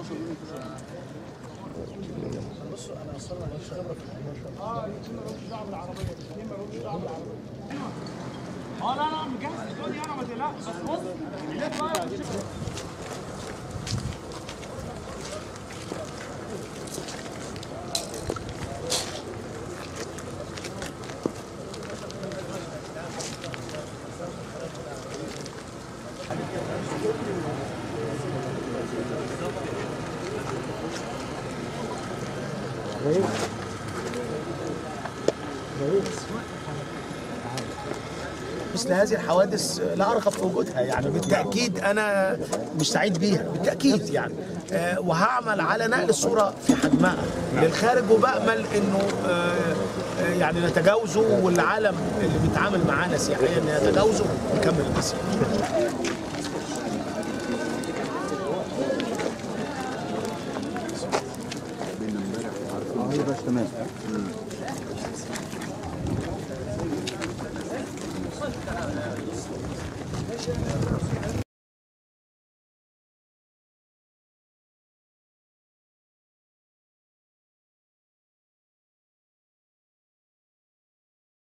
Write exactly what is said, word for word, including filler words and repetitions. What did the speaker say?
بصوا انا اصلا ماليش خبره في الموضوع. اه الاثنين مالهمش دعوه بالعربيه، الاثنين مالهمش دعوه بالعربيه. اه لا لا مجهز الدنيا انا ما تقلقش، بس بص لف بقى. مثل هذه الحوادث لا ارغب في وجودها، يعني بالتاكيد انا مش سعيد بيها بالتاكيد يعني. أه وهعمل على نقل الصوره في حجمها للخارج، وبامل انه أه يعني نتجاوزه، والعالم اللي بيتعامل معانا سياحيا يتجاوزه ونكمل المسير. ايوه تمام.